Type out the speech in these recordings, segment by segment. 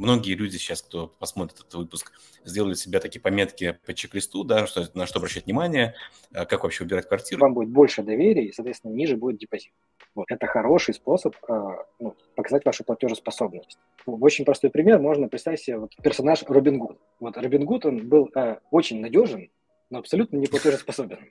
многие люди сейчас, кто посмотрит этот выпуск, сделали для себя такие пометки по чек-листу, да, на что обращать внимание, как вообще выбирать квартиру. Вам будет больше доверия, и, соответственно, ниже будет депозит. Вот. Это хороший способ показать вашу платежеспособность. Очень простой пример. Можно представить себе персонаж Робин Гуд. Вот Робин Гуд, он был очень надежен, но абсолютно не платежеспособен.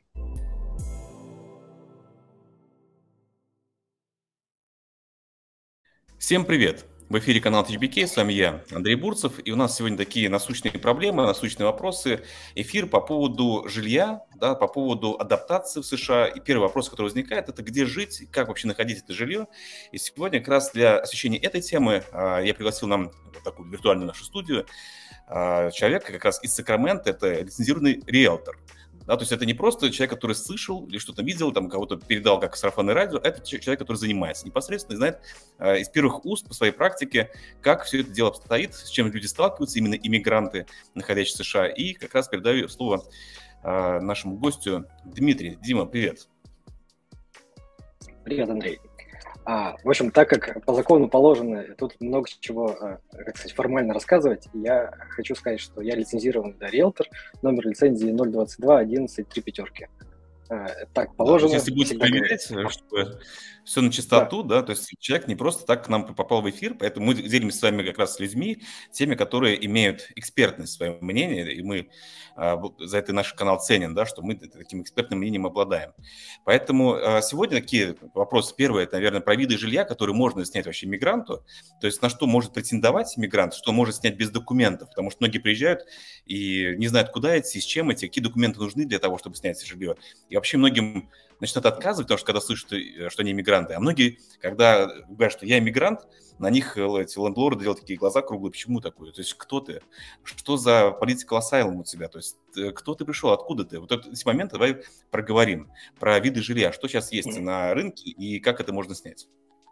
Всем привет! В эфире канал TGBK, с вами я, Андрей Бурцев, и у нас сегодня такие насущные проблемы, насущные вопросы. Эфир по поводу жилья, да, по поводу адаптации в США. И первый вопрос, который возникает, это где жить, как вообще находить это жилье. И сегодня как раз для освещения этой темы я пригласил нам в такую виртуальную нашу студию человека как раз из Сакрамента, это лицензированный риэлтор. Да, то есть это не просто человек, который слышал или что-то видел, там кого-то передал как сарафанное радио, это человек, который занимается непосредственно и знает из первых уст по своей практике, как все это дело обстоит, с чем люди сталкиваются, именно иммигранты, находящиеся в США. И как раз передаю слово нашему гостю Дмитрий. Дима, привет. Привет, Андрей. В общем, так как по закону положено, тут много чего, как сказать, формально рассказывать, я хочу сказать, что я лицензированный риэлтор, номер лицензии 022 11 3 Так положено. Да, если будете проверять, чтобы все на чистоту, да, то есть человек не просто так к нам попал в эфир, поэтому мы делимся с вами как раз с людьми, теми, которые имеют экспертность в своем мнении, и мы за это наш канал ценен, да, что мы таким экспертным мнением обладаем. Поэтому сегодня такие вопросы. Первый, это, наверное, про виды жилья, которые можно снять вообще мигранту, то есть на что может претендовать мигрант, что может снять без документов, потому что многие приезжают и не знают, куда идти, с чем идти, какие документы нужны для того, чтобы снять жилье. И вообще многим начинают отказывать, потому что когда слышат, что они иммигранты. А многие, когда говорят, что я иммигрант, на них эти лендлорды делают такие глаза круглые. Почему такое? То есть кто ты? Что за political asylum у тебя? То есть кто ты пришел? Откуда ты? Вот эти моменты давай проговорим. Про виды жилья. Что сейчас есть на рынке и как это можно снять?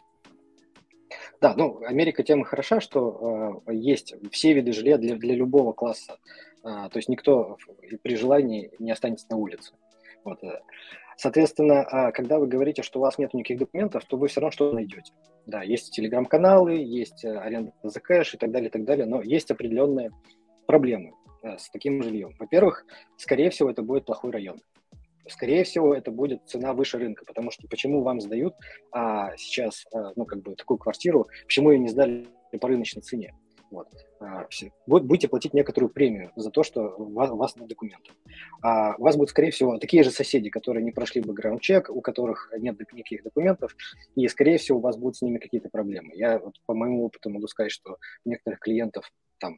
Да, Америка тем и хороша, что есть все виды жилья для любого класса. То есть никто при желании не останется на улице. Вот. Соответственно, когда вы говорите, что у вас нет никаких документов, то вы все равно что-то найдете. Да, есть телеграм-каналы, есть аренда за кэш и так далее, но есть определенные проблемы с таким жильем. Во-первых, скорее всего, это будет плохой район. Скорее всего, это будет цена выше рынка, потому что почему вам сдают сейчас такую квартиру, почему ее не сдали по рыночной цене? Вот. Будете платить некоторую премию за то, что у вас нет документов. У вас будут, скорее всего, такие же соседи, которые не прошли бэкграунд-чек, у которых нет никаких документов, и, скорее всего, у вас будут с ними какие-то проблемы. Я по моему опыту могу сказать, что у некоторых клиентов там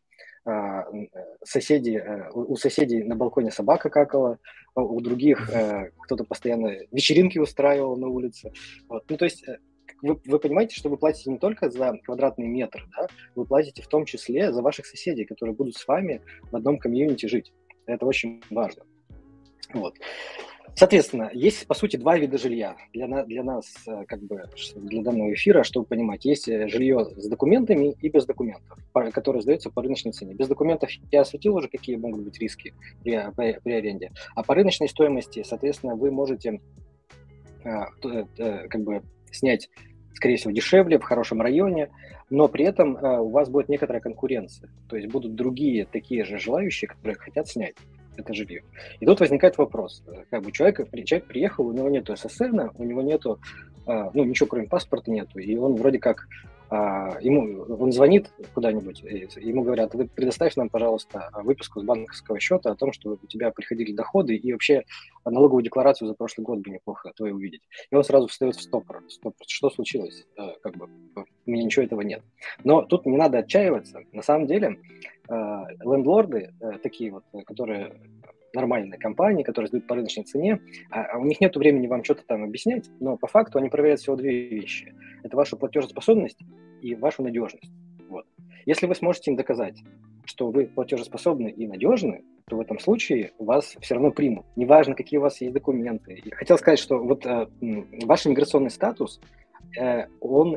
у соседей на балконе собака какала, у других кто-то постоянно вечеринки устраивал на улице. Вот. То есть вы понимаете, что вы платите не только за квадратный метр, да, вы платите в том числе за ваших соседей, которые будут с вами в одном комьюнити жить. Это очень важно. Вот. Соответственно, есть, по сути, два вида жилья. Для нас, для данного эфира, чтобы понимать, есть жилье с документами и без документов, которое сдается по рыночной цене. Без документов я осветил уже, какие могут быть риски при аренде. А по рыночной стоимости, соответственно, вы можете снять, скорее всего, дешевле, в хорошем районе, но при этом у вас будет некоторая конкуренция. То есть будут другие такие же желающие, которые хотят снять это жилье. И тут возникает вопрос. Человек приехал, у него нету ССН, у него нету, ничего кроме паспорта нету, и он вроде как он звонит куда-нибудь, ему говорят: вы предоставь нам, пожалуйста, выписку с банковского счета о том, что у тебя приходили доходы, и вообще налоговую декларацию за прошлый год бы неплохо твою увидеть. И он сразу встает в стопор. Что случилось? У меня ничего этого нет. Но тут не надо отчаиваться. На самом деле, лендлорды, такие вот, которые нормальные компании, которые сдают по рыночной цене, у них нет времени вам что-то там объяснять, но по факту они проверяют всего две вещи. Это вашу платежеспособность и вашу надежность. Вот. Если вы сможете им доказать, что вы платежеспособны и надежны, то в этом случае вас все равно примут. Неважно, какие у вас есть документы. Я хотел сказать, что ваш иммиграционный статус, это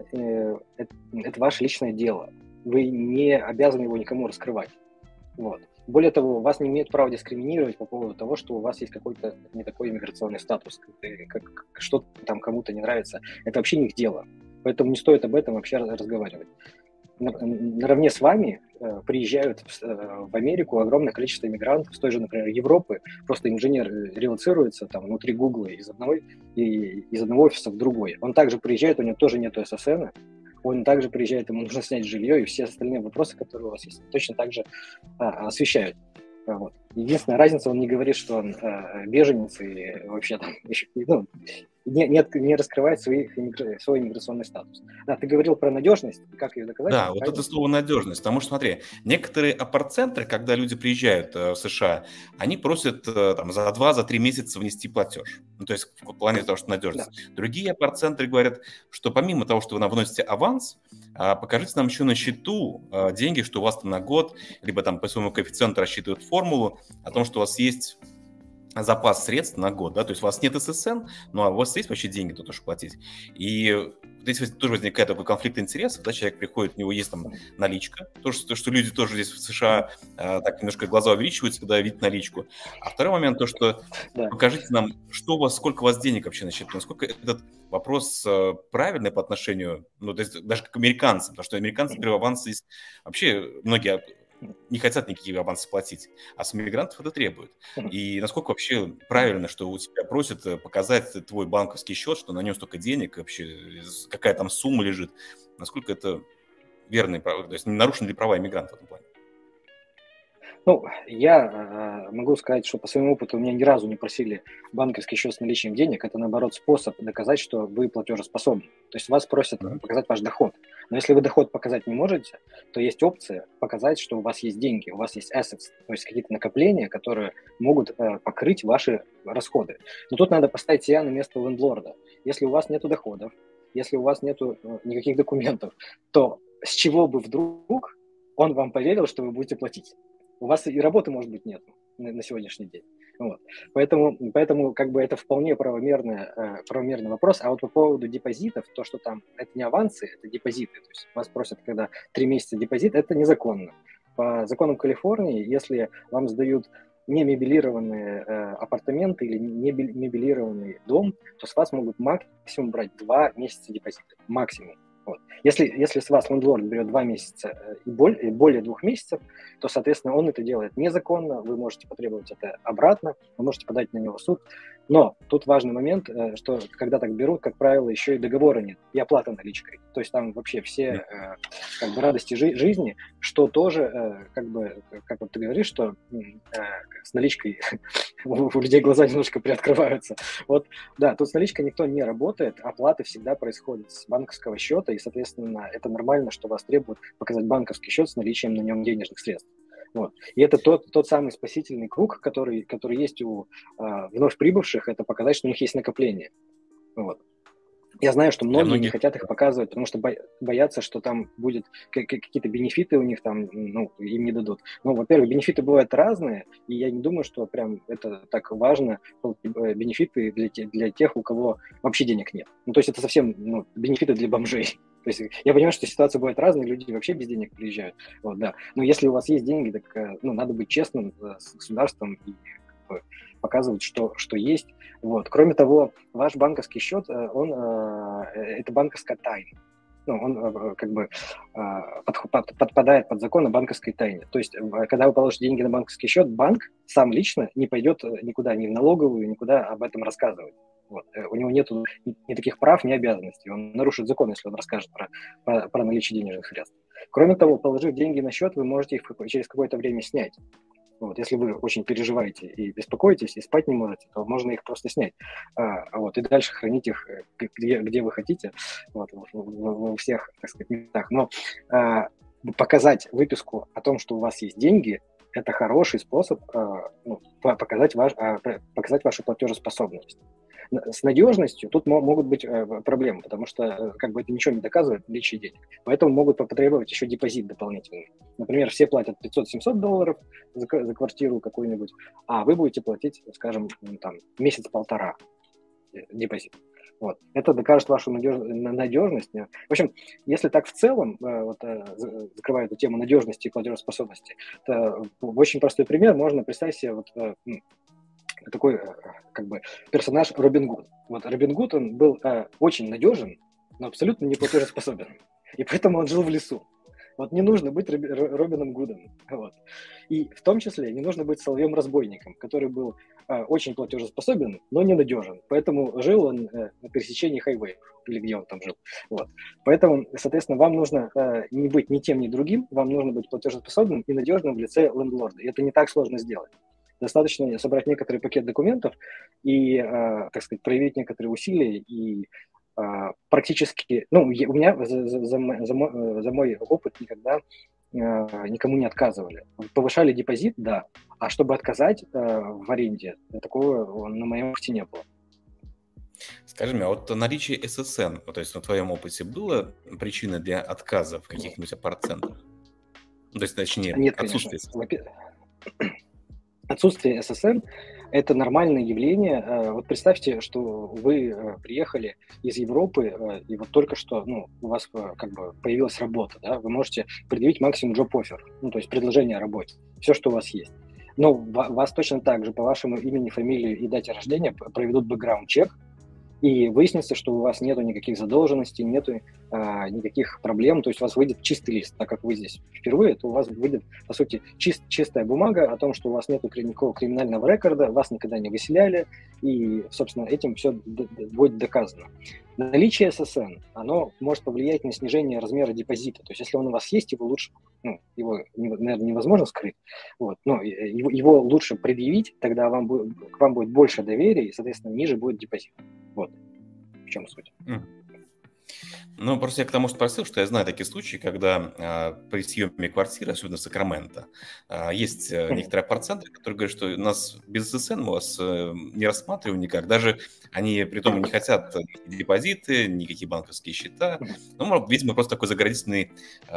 ваше личное дело. Вы не обязаны его никому раскрывать. Вот. Более того, вас не имеют права дискриминировать по поводу того, что у вас есть какой-то не такой иммиграционный статус, что-то там кому-то не нравится. Это вообще не их дело. Поэтому не стоит об этом вообще разговаривать. наравне с вами приезжают в Америку огромное количество иммигрантов с той же, например, Европы. Просто инженер релоцируется там внутри Гугла из одного офиса в другой. Он также приезжает, у него тоже нет ССН, он также приезжает, ему нужно снять жилье, и все остальные вопросы, которые у вас есть, точно так же освещают. Вот. Единственная разница, он не говорит, что он беженец и вообще там не раскрывает свой иммиграционный статус. Да, ты говорил про надежность, как ее доказать? Да, вот это слово надежность. Потому что, смотри, некоторые апорт-центры, когда люди приезжают в США, они просят там, за 2-3 месяца внести платеж. Ну, то есть в плане того, что надежность. Да. Другие апорт-центры говорят, что помимо того, что вы нам вносите аванс, покажите нам еще на счету деньги, что у вас там на год, либо там по своему коэффициенту рассчитывают формулу о том, что у вас есть запас средств на год, да, то есть у вас нет ССН, но у вас есть вообще деньги, то тоже платить. И здесь тоже возникает такой конфликт интересов, да, человек приходит, у него есть там наличка, то, что люди тоже здесь в США так немножко глаза увеличиваются, когда видят наличку. А второй момент, то, что покажите нам, сколько у вас денег вообще на счету, насколько этот вопрос правильный по отношению, ну, то есть даже к американцам, потому что американцы при авансе есть, вообще многие не хотят никакие авансы платить, а с иммигрантов это требуют. И насколько вообще правильно, что у тебя просят показать твой банковский счет, что на нем столько денег, вообще какая там сумма лежит, насколько это верно, то есть не нарушены ли права иммигрантов в этом плане? Ну, я могу сказать, что по своему опыту у меня ни разу не просили банковский счет с наличием денег. Это, наоборот, способ доказать, что вы платежеспособны. То есть вас просят показать ваш доход. Но если вы доход показать не можете, то есть опция показать, что у вас есть деньги, у вас есть assets, то есть какие-то накопления, которые могут покрыть ваши расходы. Но тут надо поставить себя на место лендлорда. Если у вас нет доходов, если у вас нет никаких документов, то с чего бы вдруг он вам поверил, что вы будете платить? У вас и работы, может быть, нет на сегодняшний день. Вот. Поэтому как бы это вполне правомерный вопрос. А вот по поводу депозитов, то, что там это не авансы, это депозиты. То есть вас просят, когда 3 месяца депозит, это незаконно. По законам Калифорнии, если вам сдают не мебелированные апартаменты или не мебелированный дом, то с вас могут максимум брать 2 месяца депозита. Максимум. Вот. Если с вас лендлорд берет 2 месяца и более 2 месяцев, то, соответственно, он это делает незаконно, вы можете потребовать это обратно, вы можете подать на него в суд. Но тут важный момент, что когда так берут, как правило, еще и договора нет, и оплата наличкой. То есть там вообще все как бы радости жизни, что тоже, как вот ты говоришь, что с наличкой у людей глаза немножко приоткрываются. Вот, да, тут с наличкой никто не работает, оплаты всегда происходят с банковского счета, и, соответственно, это нормально, что вас требуют показать банковский счет с наличием на нем денежных средств. Вот. И это тот самый спасительный круг, который есть у вновь прибывших, это показать, что у них есть накопление. Вот. Я знаю, что многие не хотят их показывать, потому что боятся, что там будет какие-то бенефиты у них там, им не дадут. Ну, во-первых, бенефиты бывают разные, и я не думаю, что прям это так важно, бенефиты для тех, у кого вообще денег нет. Ну, то есть это совсем бенефиты для бомжей. То есть я понимаю, что ситуация бывает разная, люди вообще без денег приезжают. Вот, да. Но если у вас есть деньги, так надо быть честным с государством и показывать, что есть. Вот. Кроме того, ваш банковский счет, это банковская тайна. Он как бы подпадает под закон о банковской тайне. То есть, когда вы положите деньги на банковский счет, банк сам лично не пойдет никуда, ни в налоговую, никуда об этом рассказывать. Вот. У него нет ни таких прав, ни обязанностей. Он нарушит закон, если он расскажет про наличие денежных средств. Кроме того, положив деньги на счет, вы можете их через какое-то время снять. Вот, если вы очень переживаете и беспокоитесь, и спать не можете, то можно их просто снять. И дальше хранить их где вы хотите, во всех, так сказать, местах. Но показать выписку о том, что у вас есть деньги, это хороший способ показать вашу платежеспособность. С надежностью тут могут быть проблемы, потому что как бы это ничего не доказывает наличие денег. Поэтому могут потребовать еще депозит дополнительный. Например, все платят $500-700 за квартиру какую-нибудь, а вы будете платить, скажем, месяц-полтора депозит. Вот. Это докажет вашу надежность. В общем, если так в целом, закрывая эту тему надежности и платежеспособности, то очень простой пример. Можно представить себе такой как бы персонаж Робин Гуд. Вот Робин Гуд, он был очень надежен, но абсолютно не платежеспособен. И поэтому он жил в лесу. Вот не нужно быть Робином Гудом. Вот. И в том числе не нужно быть Соловьем-разбойником, который был очень платежеспособен, но ненадежен. Поэтому жил он на пересечении хайвея, или где он там жил. Вот. Поэтому, соответственно, вам нужно не быть ни тем, ни другим, вам нужно быть платежеспособным и надежным в лице лендлорда. И это не так сложно сделать. Достаточно собрать некоторый пакет документов и, так сказать, проявить некоторые усилия и практически, ну, у меня за мой опыт никогда никому не отказывали. Повышали депозит, да, а чтобы отказать в аренде, такого на моем опыте не было. Скажи мне, а вот наличие ССН, то есть на твоем опыте, было причиной для отказа в каких-нибудь апарт-центрах? То есть, точнее, Нет, отсутствие конечно. Отсутствие ССН – это нормальное явление. Вот представьте, что вы приехали из Европы, и вот только что у вас как бы появилась работа, да, вы можете предъявить максимум job offer, то есть предложение о работе, все, что у вас есть. Но вас точно так же по вашему имени, фамилии и дате рождения проведут бэкграунд-чек, и выяснится, что у вас нету никаких задолженностей, нету никаких проблем, то есть у вас выйдет чистый лист, так как вы здесь впервые, то у вас выйдет, по сути, чистая бумага о том, что у вас нету никакого криминального рекорда, вас никогда не выселяли, и, собственно, этим все будет доказано. Наличие ССН, оно может повлиять на снижение размера депозита, то есть если он у вас есть, его лучше, его, наверное, невозможно скрыть, вот, но его лучше предъявить, тогда к вам будет больше доверия, и, соответственно, ниже будет депозит. Вот в чем суть. Ну, просто я к тому спросил, что я знаю такие случаи, когда при съеме квартиры, особенно в Сакраменто, есть некоторые апарт-центры, которые говорят, что у нас без ССН мы вас не рассматриваем никак. Даже они, при том, не хотят депозиты, никакие банковские счета. Ну, видимо, просто такой заградительный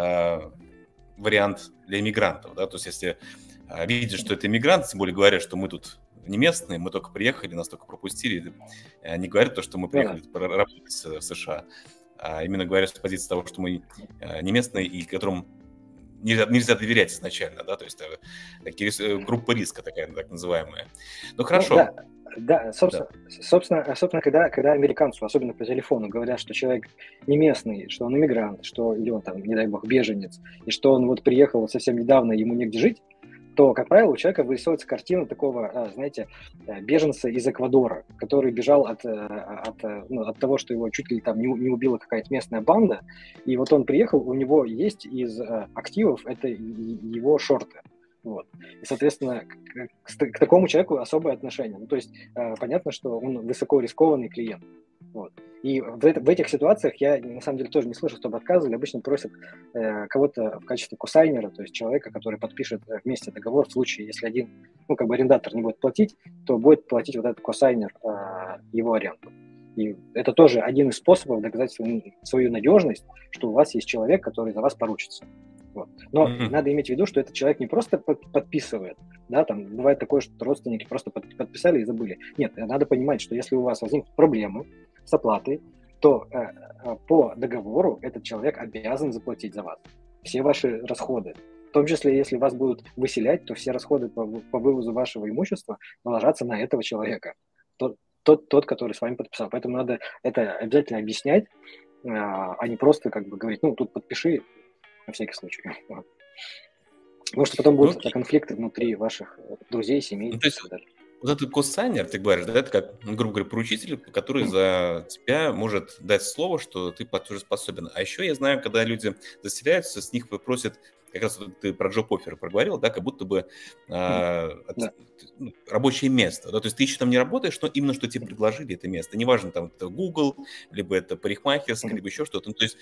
вариант для иммигрантов. Да? То есть, если видят, что это иммигрант, тем более говорят, что мы тут не местные, мы только приехали, нас только пропустили. Не говорят то, что мы приехали работать в США, а именно говорят с позиции того, что мы не местные и которым нельзя доверять изначально, да, то есть такие группа риска такая, так называемая. Ну, хорошо. Да, собственно, когда американцу, особенно по телефону, говорят, что человек не местный, что он иммигрант, что или он там, не дай бог, беженец, и что он вот приехал совсем недавно, ему негде жить, то, как правило, у человека вырисовывается картина такого, знаете, беженца из Эквадора, который бежал от того, что его чуть ли там не убила какая-то местная банда, и вот он приехал, у него есть из активов это его шорты. Вот. И, соответственно, к такому человеку особое отношение. Ну, то есть, понятно, что он высоко рискованный клиент. Вот. И в этих ситуациях я, на самом деле, тоже не слышу, чтобы отказывали. Обычно просят кого-то в качестве косайнера, то есть человека, который подпишет вместе договор в случае, если один, арендатор не будет платить, то будет платить вот этот косайнер его аренду. И это тоже один из способов доказать свою надежность, что у вас есть человек, который за вас поручится. Вот. Но надо иметь в виду, что этот человек не просто подписывает, да, там бывает такое, что родственники просто подписали и забыли. Нет, надо понимать, что если у вас возникнут проблемы с оплатой, то по договору этот человек обязан заплатить за вас все ваши расходы. В том числе, если вас будут выселять, то все расходы по вывозу вашего имущества наложатся на этого человека, тот, который с вами подписал. Поэтому надо это обязательно объяснять, а не просто как бы говорить, тут подпиши, на всякий случай. Потому что потом будут конфликты внутри ваших друзей, семей и так далее. Вот этот косайнер, ты говоришь, да, это как, грубо говоря, поручитель, который за тебя может дать слово, что ты платежеспособен. А еще я знаю, когда люди заселяются, с них просят, как раз ты про job offer проговорил, да, как будто бы рабочее место. Да, то есть ты еще там не работаешь, но именно что тебе предложили это место. Неважно, там это Google, либо это парикмахерская, либо еще что-то. Ну, то есть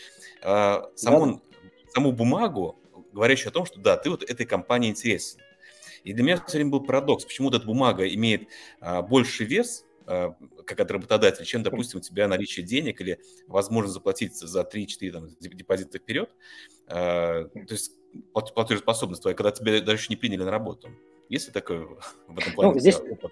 саму бумагу, говорящую о том, что да, ты вот этой компании интересен. И для меня все время был парадокс, почему эта бумага имеет больше вес, как от работодателя, чем, допустим, у тебя наличие денег или возможность заплатить за 3-4 депозита вперед. То есть платежеспособность твоя, когда тебя даже еще не приняли на работу. Есть ли такое в этом плане?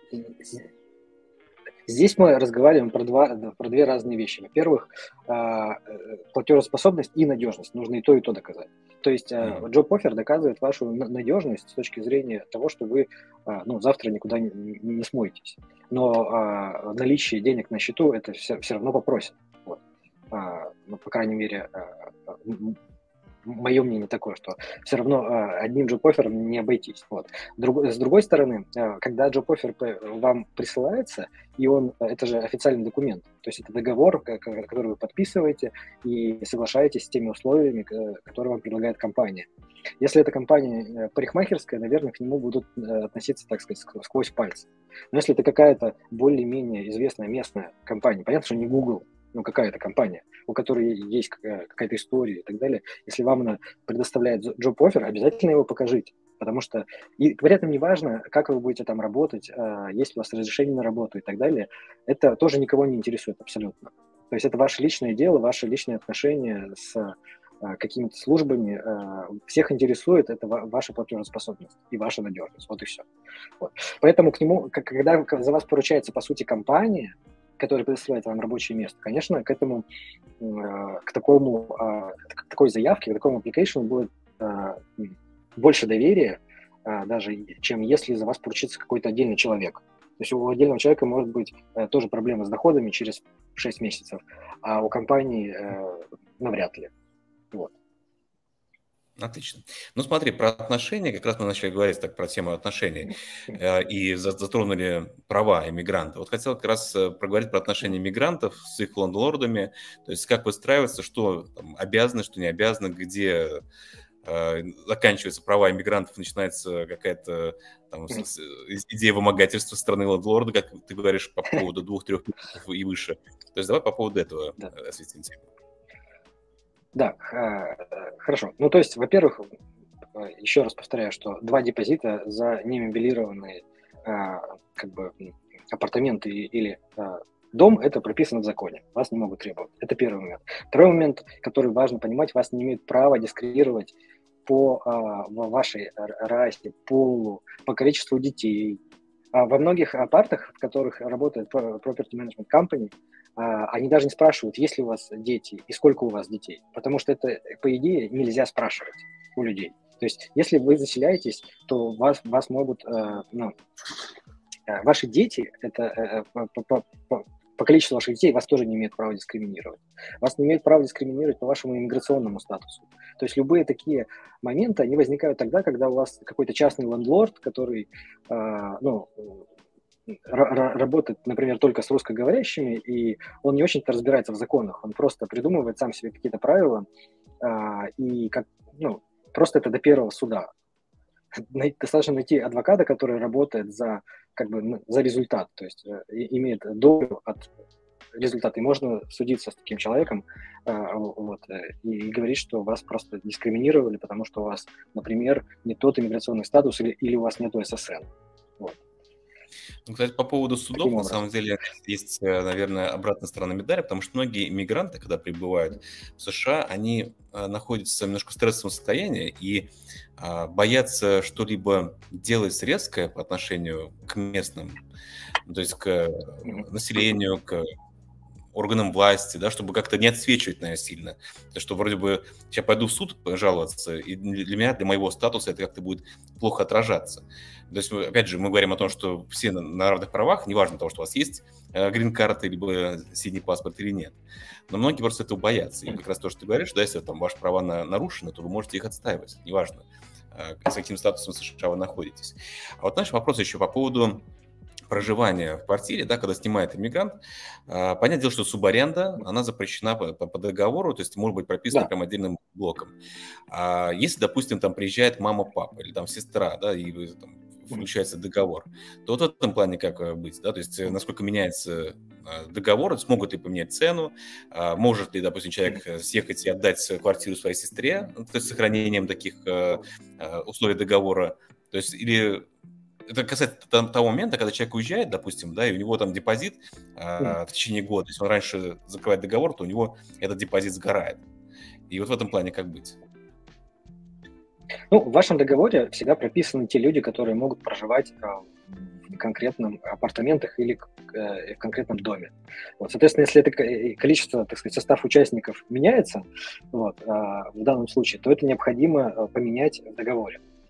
Здесь мы разговариваем про две разные вещи. Во-первых, платежеспособность и надежность. Нужно и то доказать. То есть job offer доказывает вашу надежность с точки зрения того, что вы завтра никуда не смоетесь. Но наличие денег на счету это все равно попросят. Вот. По крайней мере, мое мнение такое, что все равно одним джоб-оффером не обойтись. Вот. С другой стороны, когда джоб-оффер вам присылается, и это же официальный документ, то есть это договор, который вы подписываете и соглашаетесь с теми условиями, которые вам предлагает компания. Если это компания парикмахерская, наверное, к нему будут относиться, так сказать, сквозь пальцы. Но если это какая-то более-менее известная местная компания, понятно, что не Google, но какая-то компания, у которой есть какая-то история и так далее, если вам она предоставляет джоб-оффер, обязательно его покажите. Потому что и при этом не важно, как вы будете там работать, есть ли у вас разрешение на работу и так далее, это тоже никого не интересует абсолютно. То есть это ваше личное дело, ваши личные отношения с какими-то службами, всех интересует это ваша платежеспособность и ваша надежность. Вот и все. Вот. Поэтому к нему, когда за вас поручается, по сути, компания, которая предоставляет вам рабочее место, конечно, к такой заявке, к такому application будет больше доверия, даже чем если за вас поручится какой-то отдельный человек. То есть у отдельного человека может быть тоже проблема с доходами через 6 месяцев, а у компании навряд ли. Вот. Отлично. Ну, смотри, про отношения, как раз мы начали говорить так про тему отношений и затронули права иммигрантов. Вот хотел как раз проговорить про отношения мигрантов с их лендлордами, то есть как выстраиваться, что там обязаны, что не обязаны, где заканчиваются права иммигрантов, начинается какая-то там, идея вымогательства со стороны лендлорда, как ты говоришь, по поводу 2-3 месяцев и выше. То есть давай по поводу этого осветим тему. Да, хорошо. Ну, то есть, во-первых, еще раз повторяю, что 2 депозита за немебелированные апартаменты или дом, это прописано в законе. Вас не могут требовать. Это первый момент. Второй момент, который важно понимать, вас не имеют права дискриминировать по вашей расе, полу, по количеству детей. Во многих апартах, в которых работает Property Management Company, они даже не спрашивают, есть ли у вас дети и сколько у вас детей, потому что это, по идее, нельзя спрашивать у людей. То есть, если вы заселяетесь, то вас могут, ваши дети, это по количеству ваших детей, вас тоже не имеют права дискриминировать. Вас не имеют права дискриминировать по вашему иммиграционному статусу. То есть, любые такие моменты, они возникают тогда, когда у вас какой-то частный лендлорд, который, работает, например, только с русскоговорящими, и он не очень-то разбирается в законах, он просто придумывает сам себе какие-то правила, и просто это до первого суда. Достаточно найти адвоката, который работает за результат, то есть имеет долю от результата, и можно судиться с таким человеком и говорить, что вас просто дискриминировали, потому что у вас, например, не тот иммиграционный статус или у вас нет ССН. Вот. Ну, кстати, по поводу судов, на самом деле, есть, наверное, обратная сторона медали, потому что многие иммигранты, когда прибывают в США, они находятся в немножко стрессовом состоянии и боятся что-либо делать резкое по отношению к местным, то есть к населению, к органам власти, да, чтобы как-то не отсвечивать, наверное, сильно. То, что вроде бы сейчас пойду в суд жаловаться, и для меня, для моего статуса это как-то будет плохо отражаться. То есть, опять же, мы говорим о том, что все на равных правах, неважно того, что у вас есть грин-карта, либо синий паспорт или нет. Но многие просто этого боятся. И как раз то, что ты говоришь, да, если там ваши права нарушены, то вы можете их отстаивать, неважно, с каким статусом в США вы находитесь. А вот наш вопрос еще по поводу проживания в квартире, да, когда снимает иммигрант, понятное дело, что субаренда, она запрещена по договору, то есть может быть прописана прям отдельным блоком. А если, допустим, там приезжает мама, папа или там сестра, да, и там включается договор, то вот в этом плане как быть, да, то есть насколько меняется договор, смогут ли поменять цену, может ли, допустим, человек съехать и отдать квартиру своей сестре, то есть с сохранением таких условий договора, то есть или... Это касается того момента, когда человек уезжает, допустим, да, и у него там депозит в течение года. Если он раньше закрывает договор, то у него этот депозит сгорает. И вот в этом плане как быть? Ну, в вашем договоре всегда прописаны те люди, которые могут проживать в конкретном апартаментах или в конкретном доме. Вот, соответственно, если это количество, так сказать, состав участников меняется в данном случае, то это необходимо поменять в договоре.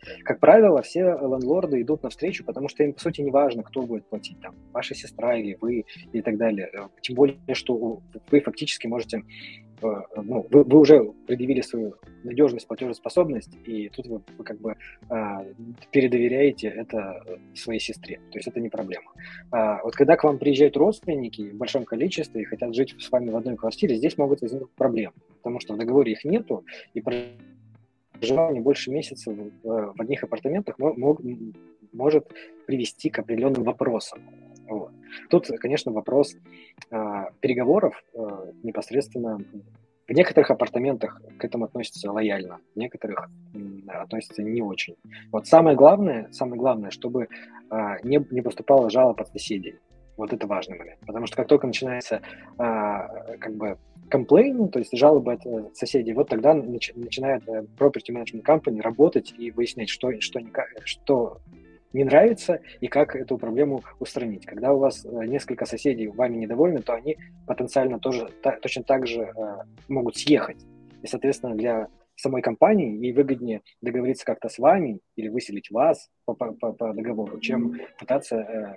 Как правило, все лендлорды идут навстречу, потому что им, по сути, не важно, кто будет платить, там, ваша сестра или вы и так далее. Тем более, что вы фактически можете, вы уже предъявили свою надежность, платежеспособность, и тут вы как бы передоверяете это своей сестре. То есть это не проблема. Вот когда к вам приезжают родственники в большом количестве и хотят жить с вами в одной квартире, здесь могут возникнуть проблемы, потому что в договоре их нету, и проживание больше месяца в одних апартаментах может привести к определенным вопросам. Вот. Тут, конечно, вопрос переговоров непосредственно. В некоторых апартаментах к этому относятся лояльно, в некоторых относятся не очень. Вот самое главное, чтобы не поступало жалоб от соседей. Вот это важный момент. Потому что как только начинается комплейн, то есть жалобы от соседей, вот тогда начинает property management company работать и выяснять, что не нравится и как эту проблему устранить. Когда у вас несколько соседей вами недовольны, то они потенциально точно так же могут съехать. И, соответственно, для самой компании ей выгоднее договориться как-то с вами или выселить вас по договору, чем пытаться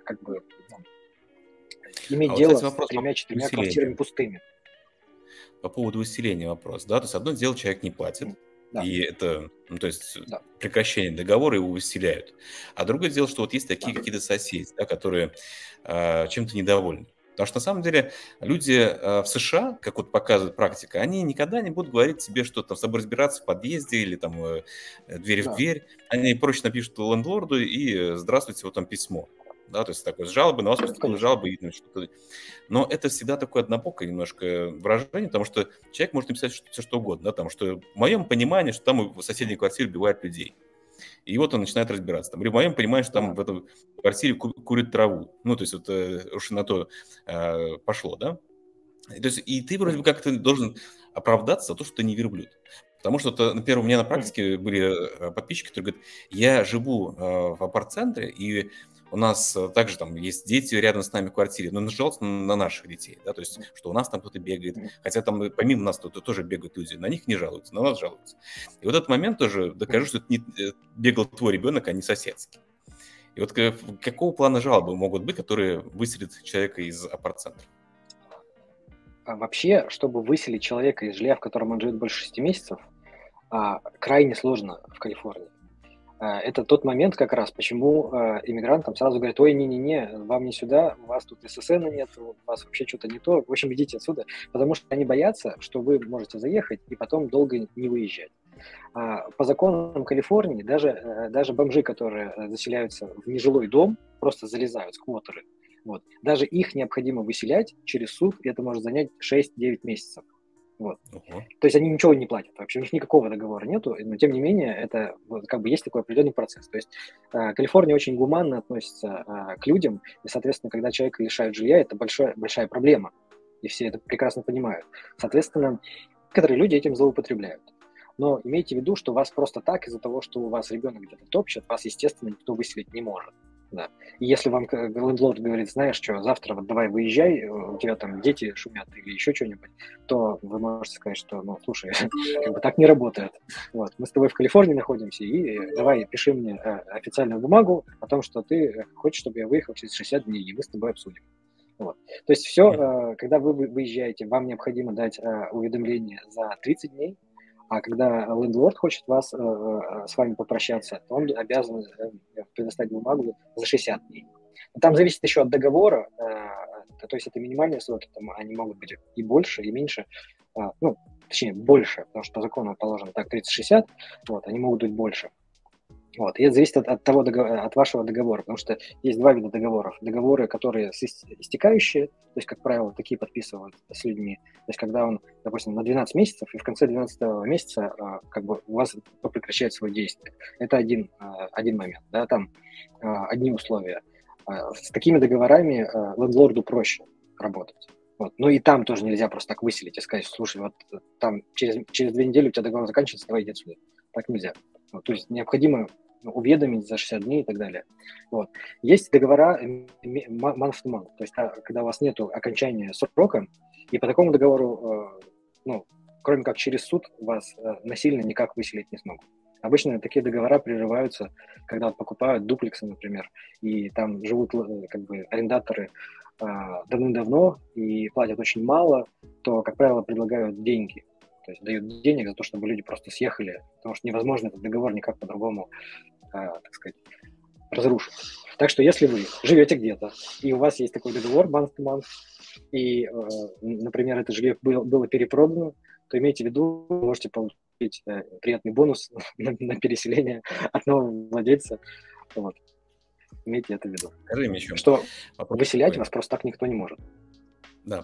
иметь дело с 3-4 квартирами пустыми. По поводу выселения вопрос, да, то есть одно дело, человек не платит, да. И это, прекращение договора, его выселяют. А другое дело, что вот есть такие какие-то соседи, да, которые чем-то недовольны. Потому что на самом деле люди в США, как вот показывает практика, они никогда не будут говорить тебе, что там с тобой разбираться в подъезде или там дверь в дверь. Они проще напишут лендлорду и здравствуйте, вот там письмо. Да, то есть такое с жалобой, на вас поступила жалоба, и что-то. Но это всегда такое однопокое немножко выражение, потому что человек может написать все что угодно, да, там, что в моем понимании, что там в соседней квартире убивают людей. И вот он начинает разбираться. Там, или в моем понимании, что там в этой квартире курят траву. Ну, то есть вот уж на то пошло, да. То есть и ты вроде бы как-то должен оправдаться за то, что ты не верблюд. Потому что, например, у меня на практике были подписчики, которые говорят, я живу в апарт-центре, и у нас также там есть дети рядом с нами в квартире, но нажаловаться на наших детей, да, то есть, что у нас там кто-то бегает, хотя там помимо нас кто-то тоже бегают люди, на них не жалуются, на нас жалуются. И вот этот момент тоже докажу, что это не бегал твой ребенок, а не соседский. И вот какого плана жалобы могут быть, которые выселят человека из апарт-центра? Вообще, чтобы выселить человека из жилья, в котором он живет больше 6 месяцев, крайне сложно в Калифорнии. Это тот момент как раз, почему иммигрантам сразу говорят, ой, не-не-не, вам не сюда, у вас тут ССН нет, у вас вообще что-то не то, в общем, идите отсюда, потому что они боятся, что вы можете заехать и потом долго не выезжать. По законам Калифорнии даже бомжи, которые заселяются в нежилой дом, просто залезают, сквотеры, вот, даже их необходимо выселять через суд, и это может занять 6-9 месяцев. Вот. То есть они ничего не платят вообще, у них никакого договора нету, но тем не менее это как бы есть такой определенный процесс. То есть Калифорния очень гуманно относится к людям, и, соответственно, когда человека лишают жилья, это большая проблема, и все это прекрасно понимают. Соответственно, некоторые люди этим злоупотребляют. Но имейте в виду, что вас просто так, из-за того, что у вас ребенок где-то топчет, вас, естественно, никто выселить не может. Да. И если вам лендлорд говорит, знаешь что, завтра вот давай выезжай, у тебя там дети шумят или еще что-нибудь, то вы можете сказать, что, ну, слушай, как бы так не работает. Вот. Мы с тобой в Калифорнии находимся, и давай пиши мне официальную бумагу о том, что ты хочешь, чтобы я выехал через 60 дней, и мы с тобой обсудим. Вот. То есть все, когда вы выезжаете, вам необходимо дать уведомление за 30 дней, а когда лендлорд хочет с вами попрощаться, то он обязан предоставить бумагу за 60 дней. Но там зависит еще от договора, то есть это минимальные сроки, там они могут быть и больше, и меньше, точнее больше, потому что по закону положено так 30-60, вот, они могут быть больше. Вот. И это зависит от вашего договора, потому что есть два вида договоров. Договоры, которые истекающие, то есть, как правило, такие подписывают с людьми. То есть, когда он, допустим, на 12 месяцев, и в конце 12 месяца как бы у вас прекращает свое действие. Это один момент, да, там одни условия. С такими договорами лендлорду проще работать. Вот. Но и там тоже нельзя просто так выселить и сказать, слушай, вот там через 2 недели у тебя договор заканчивается, давай иди отсюда. Так нельзя. Вот, то есть необходимо уведомить за 60 дней и так далее. Вот. Есть договора month to month, то есть когда у вас нет окончания срока, и по такому договору, кроме как через суд, вас насильно никак выселить не смогут. Обычно такие договора прерываются, когда вот покупают дуплексы, например, и там живут как бы арендаторы давным-давно и платят очень мало, то, как правило, предлагают деньги. То есть дают денег за то, чтобы люди просто съехали, потому что невозможно этот договор никак по-другому, так сказать, разрушить. Так что если вы живете где-то, и у вас есть такой договор month-to-month, и, например, это жилье было перепродано, то имейте в виду, вы можете получить приятный бонус на переселение от нового владельца. Вот. Имейте это в виду. Скажи мне еще. Что выселять вас просто так никто не может. Да.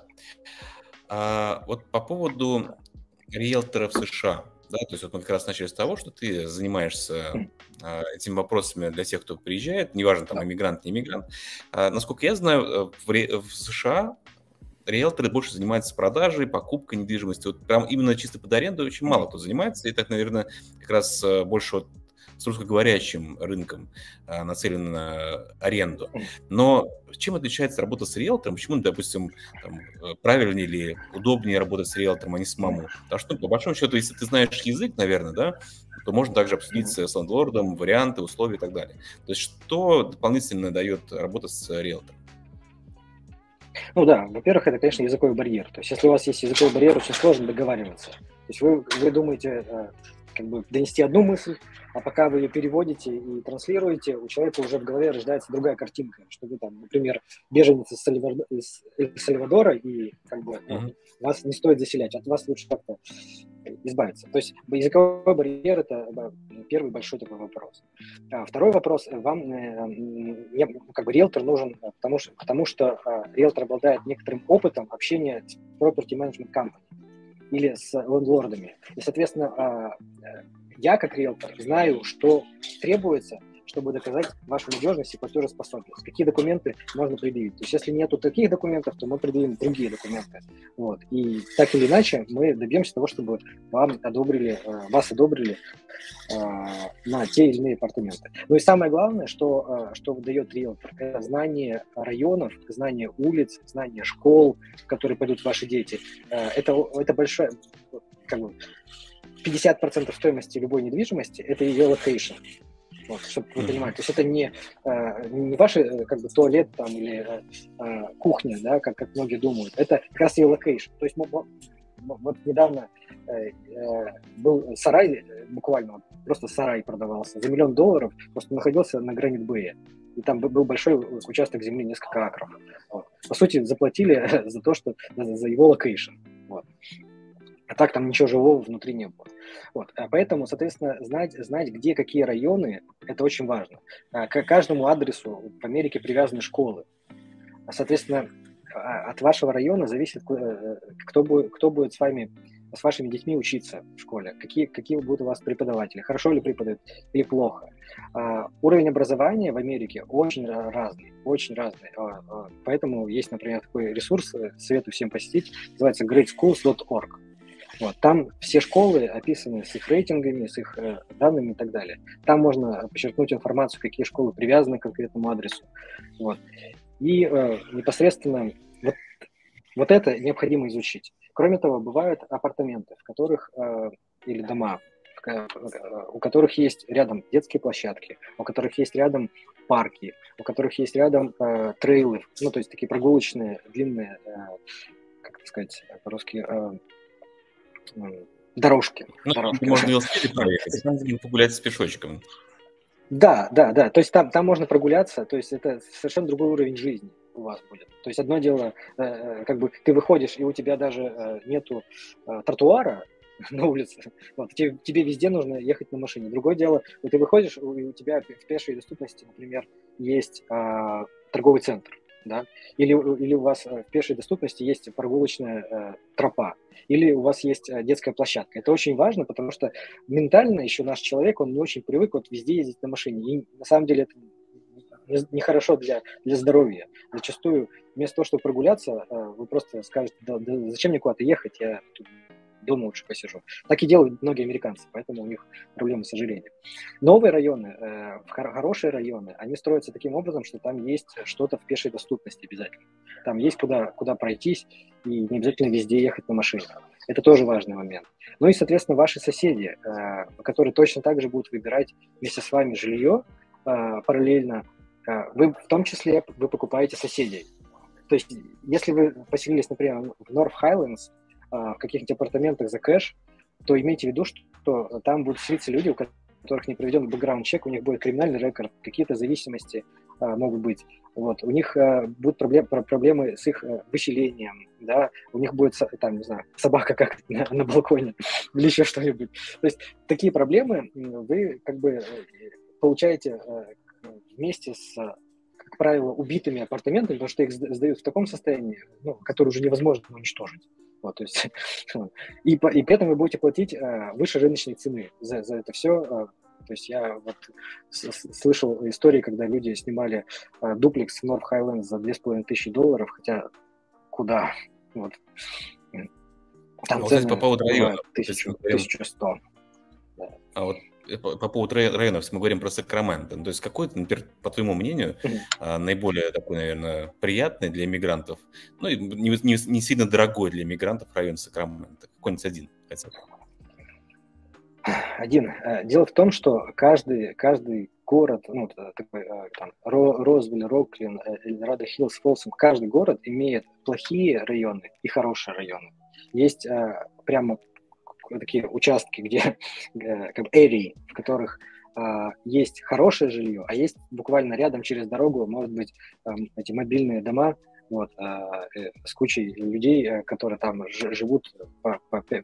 Вот по поводу риэлторов США, да, то есть вот мы как раз начали с того, что ты занимаешься этими вопросами для тех, кто приезжает, неважно, там, иммигрант, не иммигрант. Насколько я знаю, в США риэлторы больше занимаются продажей, покупкой недвижимости. Вот прям именно чисто под аренду очень мало кто занимается, и так, наверное, как раз больше вот с русскоговорящим рынком нацелен на аренду. Но чем отличается работа с риэлтором? Почему, допустим, там, правильнее или удобнее работать с риэлтором, а не самому? Потому что, по большому счету, если ты знаешь язык, наверное, да, то можно также обсудить с лендлордом варианты, условия и так далее. То есть что дополнительно дает работа с риэлтором? Ну да, во-первых, это, конечно, языковой барьер. То есть если у вас есть языковой барьер, очень сложно договариваться. То есть вы думаете как бы донести одну мысль, а пока вы ее переводите и транслируете, у человека уже в голове рождается другая картинка, что вы там, например, беженец из Сальвадора, и как бы вас не стоит заселять, от вас лучше как-то избавиться. То есть языковой барьер – это первый большой такой вопрос. Второй вопрос. Вам как бы риэлтор нужен, потому что риэлтор обладает некоторым опытом общения с property management company или с лендлордами. И, соответственно, я, как риэлтор, знаю, что требуется, чтобы доказать вашу надежность и платежеспособность. Какие документы можно предъявить. То есть, если нету таких документов, то мы предъявим другие документы. Вот. И так или иначе мы добьемся того, чтобы вас одобрили на те или иные апартаменты. Ну и самое главное, что дает риэлтор, это знание районов, знание улиц, знание школ, в которые пойдут ваши дети. Это большое, как бы, 50% стоимости любой недвижимости – это ее локейшн. Вот, чтобы вы понимали. То есть это не ваш как бы туалет там, или кухня, да, как многие думают. Это как раз ее локейшн. То есть вот недавно был сарай, буквально просто сарай продавался за $1 миллион, просто находился на Гранит-Бэе. И там был большой участок земли, несколько акров. Вот. По сути, заплатили за то, что за его локейшн. Вот. А так там ничего живого внутри не было. Вот. Поэтому, соответственно, знать, где какие районы, это очень важно. К каждому адресу в Америке привязаны школы. Соответственно, от вашего района зависит, кто будет с вашими детьми учиться в школе, какие будут у вас преподаватели, хорошо ли преподают или плохо. Уровень образования в Америке очень разный. Поэтому есть, например, такой ресурс, советую всем посетить, называется greatschools.org. Вот, там все школы описаны с их рейтингами, с их данными и так далее. Там можно подчеркнуть информацию, какие школы привязаны к конкретному адресу. Вот. И непосредственно вот это необходимо изучить. Кроме того, бывают апартаменты, в которых, или дома, у которых есть рядом детские площадки, у которых есть рядом парки, у которых есть рядом трейлы, ну, то есть такие прогулочные, длинные, как сказать по-русски, дорожки. Можно велосипеде проехать, там погулять с пешочком. Да. То есть там можно прогуляться, то есть это совершенно другой уровень жизни у вас будет. То есть одно дело, как бы ты выходишь, и у тебя даже нету тротуара на улице, вот, тебе везде нужно ехать на машине. Другое дело, ты выходишь, и у тебя в пешей доступности, например, есть торговый центр, да, или у вас в пешей доступности есть прогулочная тропа, или у вас есть детская площадка. Это очень важно, потому что ментально еще наш человек, он не очень привык вот везде ездить на машине. И на самом деле это нехорошо для здоровья. Зачастую вместо того, чтобы прогуляться, вы просто скажете, да зачем мне куда-то ехать, я тут дома лучше посижу. Так и делают многие американцы, поэтому у них проблемы с ожирением. Новые районы, хорошие районы, они строятся таким образом, что там есть что-то в пешей доступности обязательно. Там есть куда пройтись, и не обязательно везде ехать на машине. Это тоже важный момент. Ну и, соответственно, ваши соседи, которые точно так же будут выбирать вместе с вами жилье параллельно, вы в том числе вы покупаете соседей. То есть, если вы поселились, например, в North Highlands, в каких-нибудь апартаментах за кэш, то имейте в виду, что там будут селиться люди, у которых не проведен бэкграунд-чек, у них будет криминальный рекорд, какие-то зависимости могут быть. Вот. У них будут проблемы с их выселением, да, у них будет, там, не знаю, собака как на балконе или еще что-нибудь. То есть такие проблемы вы как бы получаете вместе с, как правило, убитыми апартаментами, потому что их сдают в таком состоянии, ну, которое уже невозможно уничтожить. Вот, то есть, и при этом вы будете платить выше рыночной цены за это все. То есть я вот слышал истории, когда люди снимали дуплекс в North Highlands за $2500, хотя куда? Вот. Там вот, цены кстати, по поводу района. 1100. Да. А вот по поводу районов, если мы говорим про Сакраменто, то есть какой, например, по твоему мнению, наиболее такой, наверное, приятный для иммигрантов, ну, и не сильно дорогой для иммигрантов район Сакраменто? Какой-нибудь один хотя бы. Один. Дело в том, что каждый город, ну, такой, там, Розвилл, Роклин, Эльдорадо, Хиллс, Фолсом, каждый город имеет плохие районы и хорошие районы. Есть прямо такие участки, где как бы area, в которых есть хорошее жилье, а есть буквально рядом через дорогу, может быть, эти мобильные дома, вот, с кучей людей, которые там живут по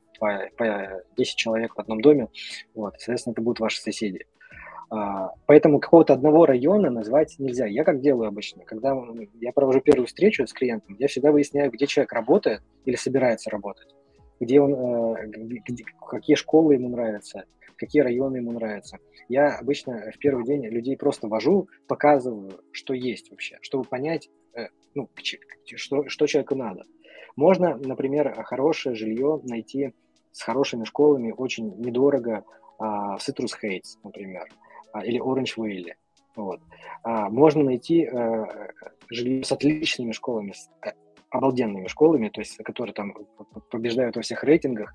10 человек в одном доме, вот, соответственно, это будут ваши соседи. Поэтому какого-то одного района назвать нельзя. Я как делаю обычно, когда я провожу первую встречу с клиентом, я всегда выясняю, где человек работает или собирается работать, где он, какие школы ему нравятся, какие районы ему нравятся. Я обычно в первый день людей просто вожу, показываю, что есть вообще, чтобы понять, ну, что человеку надо. Можно, например, хорошее жилье найти с хорошими школами очень недорого в Citrus Heights, например, или Orange Valley. Вот. Можно найти жилье с отличными школами, с обалденными школами, то есть которые там побеждают во всех рейтингах,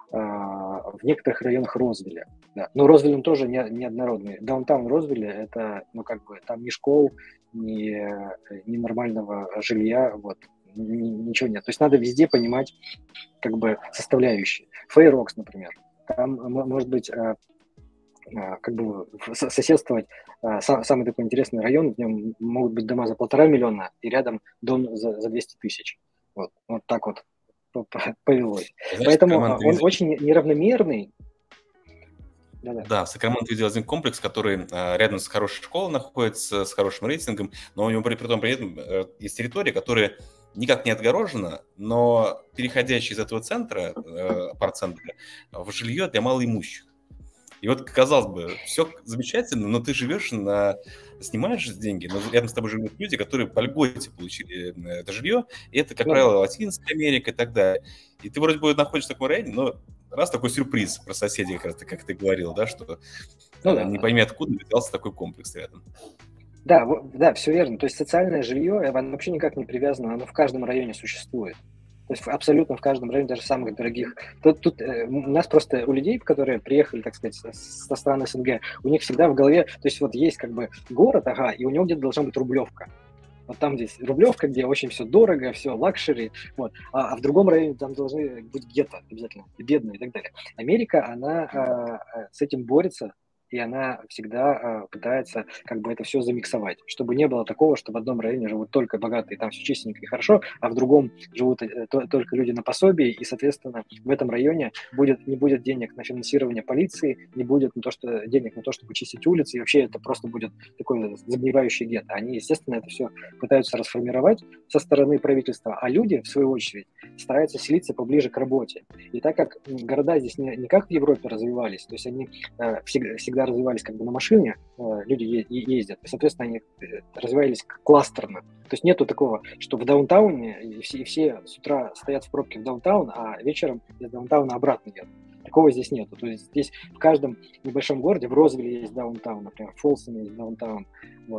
в некоторых районах Розвилля. Да. Но Розвилл он тоже неоднородный. Даунтаун Розвилля это, ну, как бы, там ни школ, ни нормального жилья, вот, ничего нет. То есть надо везде понимать, как бы, составляющие. Фейрокс, например. Там может быть как бы соседствовать самый такой интересный район, в нем могут быть дома за 1,5 миллиона и рядом дом за 200 тысяч. Вот так вот повелось. Знаешь, поэтому он очень неравномерный. Да, в Сакраменто видел один комплекс, который рядом с хорошей школой находится, с хорошим рейтингом, но у него при этом есть территория, которая никак не отгорожена, но переходящая из этого центра, апарт-центра, в жилье для малоимущих. И вот, казалось бы, все замечательно, но ты снимаешь деньги, но рядом с тобой живут люди, которые по льготе получили это жилье, и это, как правило, Латинская Америка и так далее. И ты вроде бы находишься в таком районе, но раз такой сюрприз про соседей, как ты говорил, да, что не пойми откуда взялся такой комплекс рядом. Да, все верно. То есть социальное жилье, оно вообще никак не привязано, оно в каждом районе существует. То есть абсолютно в каждом районе, даже самых дорогих. Тут у нас просто, у людей, которые приехали, так сказать, со стран СНГ, у них всегда в голове, то есть вот есть как бы город, и у него где-то должна быть Рублевка. Вот там здесь Рублевка, где очень все дорого, все лакшери, вот. А в другом районе там должны быть гетто обязательно, бедные и так далее. Америка, она с этим борется, и она всегда пытается как бы это все замиксовать, чтобы не было такого, что в одном районе живут только богатые, там все чистенько и хорошо, а в другом живут только люди на пособии, и, соответственно, в этом районе не будет денег на финансирование полиции, не будет денег на то, чтобы чистить улицы, и вообще это просто будет такое загнивающее гетто. Они, естественно, это все пытаются расформировать со стороны правительства, а люди, в свою очередь, стараются селиться поближе к работе. И так как города здесь не как в Европе развивались, то есть они всегда развивались как бы на машине, люди ездят, и, соответственно, они развивались кластерно. То есть нету такого, что в даунтауне и все с утра стоят в пробке в даунтаун, а вечером из даунтауна обратно едут. Такого здесь нету. То есть здесь в каждом небольшом городе, в Розвилле есть даунтаун, например, в Фолсоме есть даунтаун. Вот.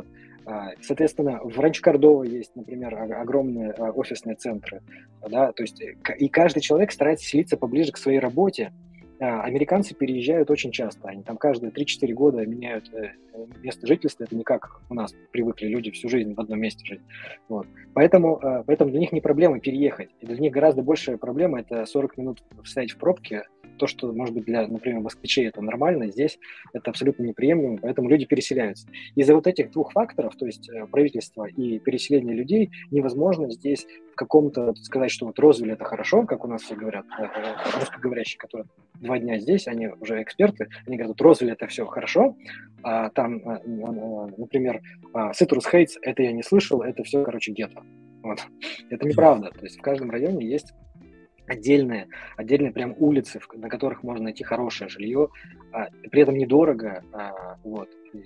Соответственно, в Ранч-Кордово есть, например, огромные офисные центры, да, то есть и каждый человек старается селиться поближе к своей работе. Американцы переезжают очень часто, они там каждые 3-4 года меняют место жительства, это не как у нас привыкли люди всю жизнь в одном месте жить. Вот. Поэтому для них не проблема переехать, и для них гораздо большая проблема – это 40 минут стоять в пробке. То, что, может быть, для, например, москвичей это нормально, здесь это абсолютно неприемлемо, поэтому люди переселяются. Из-за вот этих двух факторов, то есть правительство и переселение людей, невозможно здесь в каком-то сказать, что вот Розвиль это хорошо, как у нас все говорят, русскоговорящие, которые 2 дня здесь, они уже эксперты, они говорят, вот Розвиль это все хорошо, а там, например, Citrus Heights, это я не слышал, это все, короче, гетто. Вот. Это неправда, то есть в каждом районе есть отдельные прям улицы, на которых можно найти хорошее жилье, при этом недорого, вот.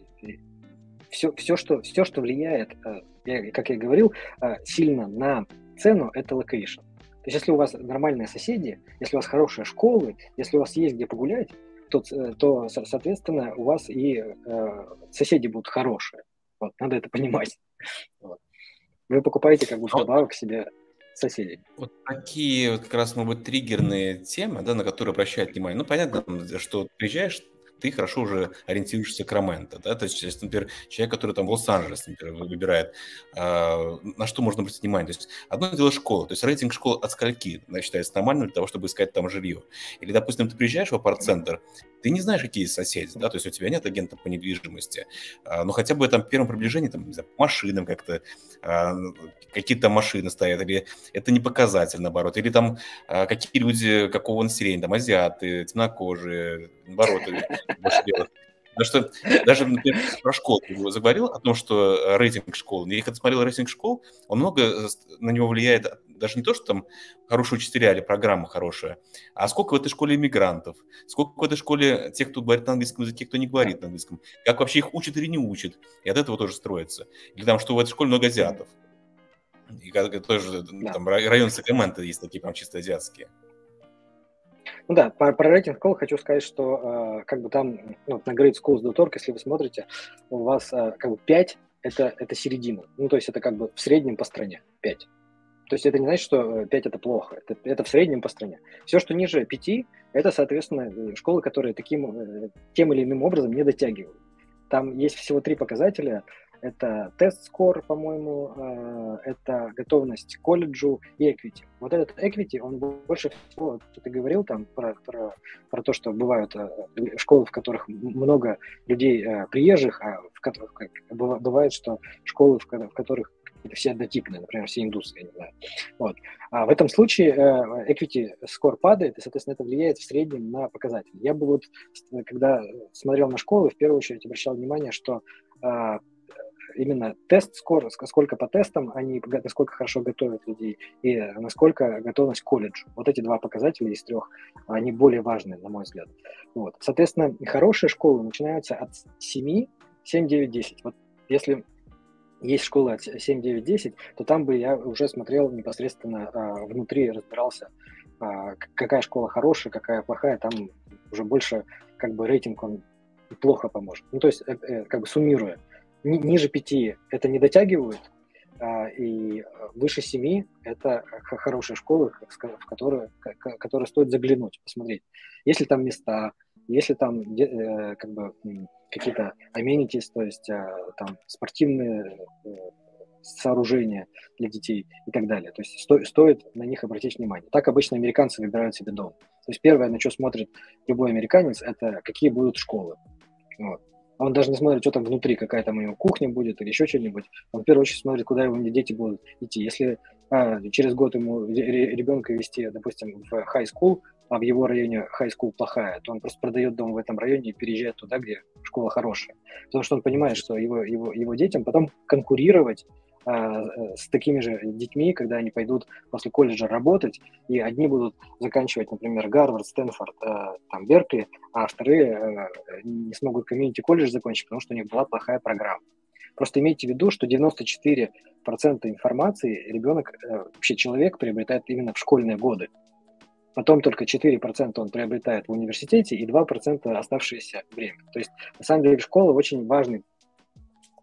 Все, что влияет, как я говорил, сильно на цену, это локейшн. То есть если у вас нормальные соседи, если у вас хорошие школы, если у вас есть где погулять, то соответственно, у вас и соседи будут хорошие. Вот, надо это понимать. Вот. Вы покупаете как бы вдобавок к себе соседей. Вот такие вот как раз, может быть, триггерные темы, да, на которые обращают внимание. Ну, понятно, что приезжаешь, ты хорошо уже ориентируешься в Сакраменто, да, то есть, если, например, человек, который там в Лос-Анджелес, например, выбирает, на что можно обратить внимание. То есть, одно дело школа, то есть рейтинг школ от скольки считается нормальным для того, чтобы искать там жилье. Или, допустим, ты приезжаешь в апарт-центр, ты не знаешь, какие есть соседи, да, то есть у тебя нет агента по недвижимости, но хотя бы там в первом приближении, там, не знаю, по машинам как-то, какие-то машины стоят, или это не показатель, наоборот, или там какие люди, какого населения, там, азиаты, темнокожие, наоборот, больше белых. Потому что даже, например, про школу ты заговорил о том, что рейтинг школ. Я когда смотрел рейтинг школ, он много на него влияет, даже не то, что там хорошие учителя или программа хорошая, а сколько в этой школе иммигрантов, сколько в этой школе тех, кто говорит на английском языке, кто не говорит на английском, как вообще их учат или не учат. И от этого тоже строится. Или там, что в этой школе много азиатов. И тоже там район Сакраменто есть такие прям чисто азиатские. Ну да, про рейтинг школ хочу сказать, что как бы там на greatschools.org, если вы смотрите, у вас как бы 5 это середина. Ну, то есть это как бы в среднем по стране 5. То есть это не значит, что 5 это плохо, это в среднем по стране. Все, что ниже 5, это, соответственно, школы, которые тем или иным образом не дотягивают. Там есть всего 3 показателя. Это тест-скор, по-моему, это готовность к колледжу и equity. Вот этот equity, он больше всего, что ты говорил там про то, что бывают школы, в которых много людей приезжих, а в которых бывает, что школы, в которых все однотипные, например, все индусы, я не знаю. Вот. А в этом случае equity score падает, и, соответственно, это влияет в среднем на показатели. Я бы вот, когда смотрел на школы, в первую очередь обращал внимание, что именно тест-скор, сколько по тестам они, насколько хорошо готовят людей, и насколько готовность к колледжу. Вот эти 2 показателя из 3, они более важны, на мой взгляд. Вот. Соответственно, хорошие школы начинаются от 7, 9, 10. Вот если есть школа от 7, 9, 10, то там бы я уже смотрел непосредственно внутри, разбирался, какая школа хорошая, какая плохая, там уже больше как бы рейтинг он плохо поможет. Ну, то есть, как бы суммируя, ниже 5 это не дотягивают, и выше 7 это хорошие школы, в которые стоит заглянуть, посмотреть. Если там места, если там как бы какие-то amenities, то есть там спортивные сооружения для детей и так далее. То есть стоит на них обратить внимание. Так обычно американцы выбирают себе дом. То есть первое, на что смотрит любой американец, это какие будут школы. Вот. Он даже не смотрит, что там внутри, какая там у него кухня будет или еще что-нибудь. Он в первую очередь смотрит, куда его дети будут идти. Если через год ему ребенка вести, допустим, в high school, а в его районе high school плохая, то он просто продает дом в этом районе и переезжает туда, где школа хорошая. Потому что он понимает, что его детям потом конкурировать с такими же детьми, когда они пойдут после колледжа работать, и одни будут заканчивать, например, Гарвард, Стэнфорд, там, Беркли, а вторые не смогут комьюнити-колледж закончить, потому что у них была плохая программа. Просто имейте в виду, что 94% информации ребенок, вообще человек приобретает именно в школьные годы. Потом только 4% он приобретает в университете и 2% оставшееся время. То есть, на самом деле, школа очень важный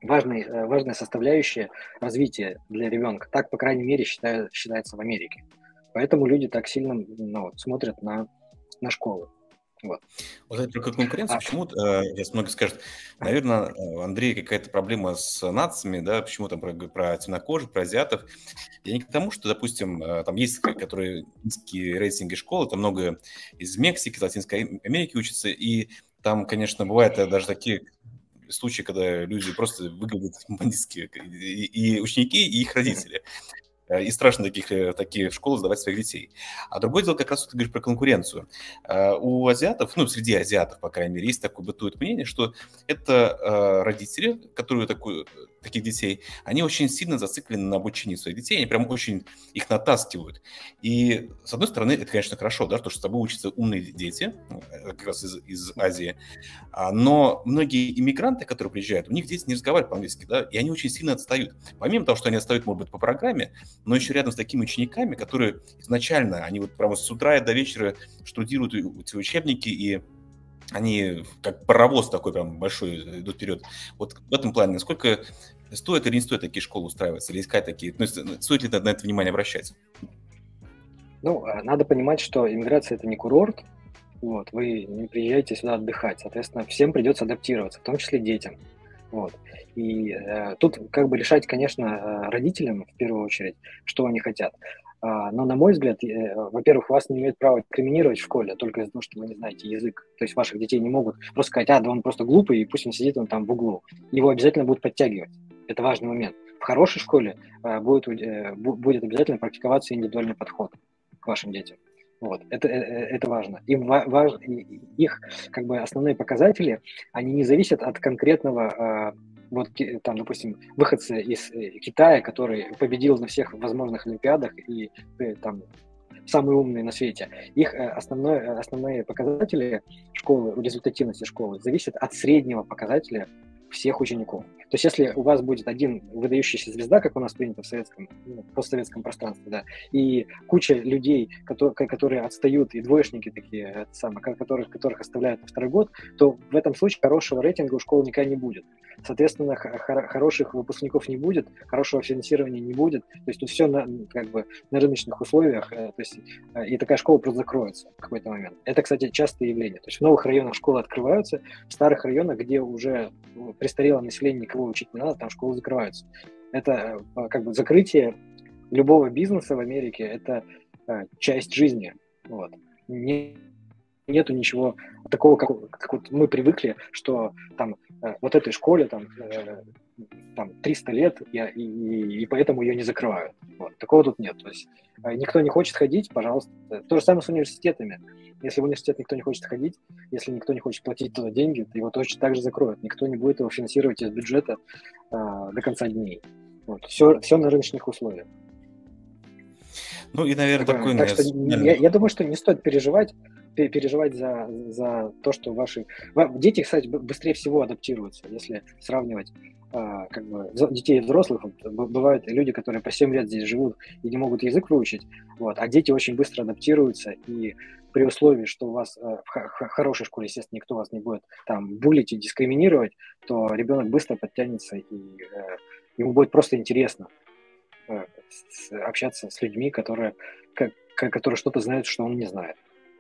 важная составляющая развития для ребенка. Так, по крайней мере, считается в Америке. Поэтому люди так сильно смотрят на школы. Вот. Вот это про конкуренцию, почему, сейчас многие скажут, наверное, Андрей, какая-то проблема с нациями, да, почему там про темнокожих, про азиатов. Я не к тому, что, допустим, там есть, которые низкие рейтинги школы, там много из Мексики, Латинской Америки учатся, и там, конечно, бывают даже такие случаи, когда люди просто выглядят бандитские, и ученики, и их родители. И страшно такие школы сдавать своих детей. А другое дело, как раз ты говоришь про конкуренцию. У азиатов, ну, среди азиатов, по крайней мере, есть такое бытует мнение, что это родители, которые таких детей, они очень сильно зациклены на обучении своих детей, они прям очень их натаскивают. И, с одной стороны, это, конечно, хорошо, да, что с тобой учатся умные дети, как раз из Азии, но многие иммигранты, которые приезжают, у них дети не разговаривают по-английски, да, и они очень сильно отстают. Помимо того, что они отстают, может быть, по программе, но еще рядом с такими учениками, которые изначально, они вот прямо с утра до вечера штудируют эти учебники, и они как паровоз такой прям большой идут вперед. Вот в этом плане, насколько стоит или не стоит такие школы устраиваться, или искать такие, ну, стоит ли на это внимание обращать? Ну, надо понимать, что иммиграция – это не курорт, вот, вы не приезжаете сюда отдыхать, соответственно, всем придется адаптироваться, в том числе детям. Вот. И тут как бы решать, конечно, родителям в первую очередь, что они хотят. Но, на мой взгляд, во-первых, вас не имеют права дискриминировать в школе только из-за того, что вы не знаете язык. То есть ваших детей не могут просто сказать, да он просто глупый, и пусть он сидит он там в углу. Его обязательно будут подтягивать. Это важный момент. В хорошей школе будет обязательно практиковаться индивидуальный подход к вашим детям. Вот. Это важно. Их как бы основные показатели, они не зависят от конкретного, вот там, допустим, выходца из Китая, который победил на всех возможных олимпиадах и там самые умные на свете. Их основные показатели школы, результативности школы зависят от среднего показателя всех учеников. То есть, если у вас будет один выдающийся звезда, как у нас принято в постсоветском пространстве, да, и куча людей, которые отстают, и двоечники такие, которых оставляют на второй год, то в этом случае хорошего рейтинга у школы никогда не будет. Соответственно, хороших выпускников не будет, хорошего финансирования не будет. То есть тут все на рыночных условиях, то есть, и такая школа просто закроется в какой-то момент. Это, кстати, частое явление. То есть в новых районах школы открываются, в старых районах, где уже престарелое население, никого учить не надо, там школы закрываются. Это как бы закрытие любого бизнеса в Америке, это часть жизни. Вот. Нету ничего такого, как вот мы привыкли, что там вот этой школе там 300 лет, и поэтому ее не закрывают. Вот. Такого тут нет. То есть никто не хочет ходить, пожалуйста. То же самое с университетами. Если в университет никто не хочет ходить, если никто не хочет платить туда деньги, то его точно так же закроют. Никто не будет его финансировать из бюджета до конца дней. Вот. Все на рыночных условиях. Ну и, наверное, такой... Так что я думаю, что не стоит переживать за то, что ваши... Дети, кстати, быстрее всего адаптируются, если сравнивать как бы детей и взрослых. Бывают люди, которые по 7 лет здесь живут и не могут язык выучить, вот, а дети очень быстро адаптируются, и при условии, что у вас в хорошей школе, естественно, никто вас не будет там булить и дискриминировать, то ребенок быстро подтянется, и ему будет просто интересно общаться с людьми, которые что-то знают, что он не знает.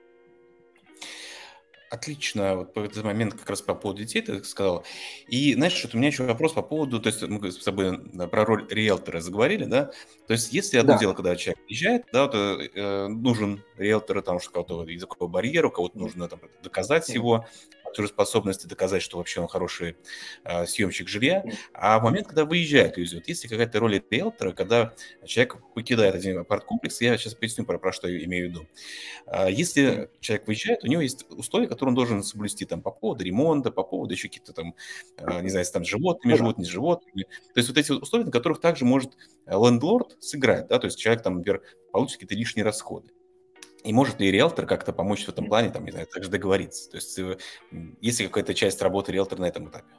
Отлично, вот по этот момент как раз по поводу детей ты сказал. И знаешь, что у меня еще вопрос по поводу, то есть мы с тобой про роль риэлтора заговорили, да? То есть если одно дело, когда человек приезжает, да, то нужен риэлтор, там, что у кого-то языковой барьер, у кого-то нужно там доказать его способности, доказать, что вообще он хороший съемщик жилья. А в момент, когда выезжает люди, вот есть ли какая-то роль риэлтора, когда человек покидает один апарт-комплекс, я сейчас поясню, про что я имею в виду. Если человек выезжает, у него есть условия, которые он должен соблюсти там по поводу ремонта, по поводу еще каких-то там, не знаю, если там с животными живут, не с животными. То есть вот эти условия, на которых также может лендлорд сыграть, да, то есть человек там, например, получит какие-то лишние расходы. И может ли риэлтор как-то помочь в этом плане, там, не знаю, также договориться? То есть есть ли какая-то часть работы риэлтора на этом этапе?